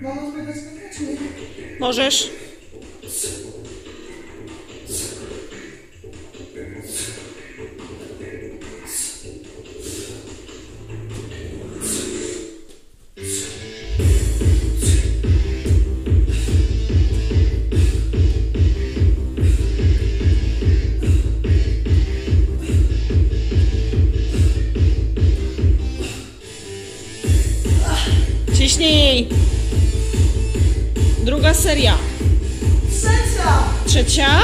Mamo, zbiegać czy nie? Możesz. Ciśnij. Druga seria. Trzecia?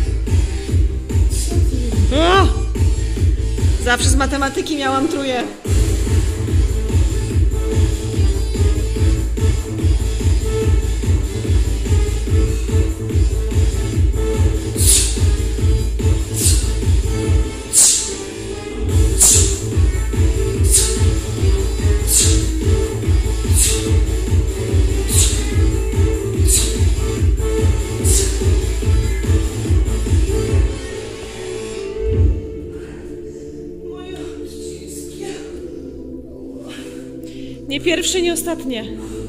O! Zawsze z matematyki miałam trójkę. Nie pierwsze, nie ostatnie.